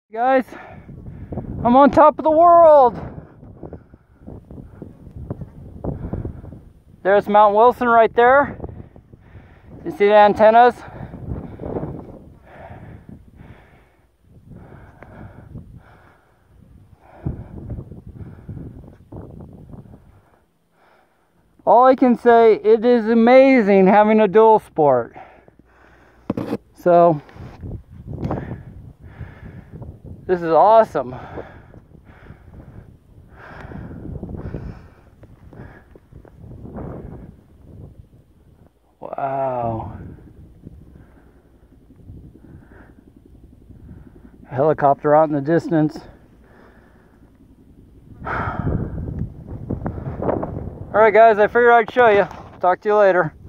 Guys, I'm on top of the world. There's Mount Wilson right there. You see the antennas? All I can say, it is amazing having a dual sport. So, this is awesome. Wow. A helicopter out in the distance. Alright guys, I figured I'd show you. Talk to you later.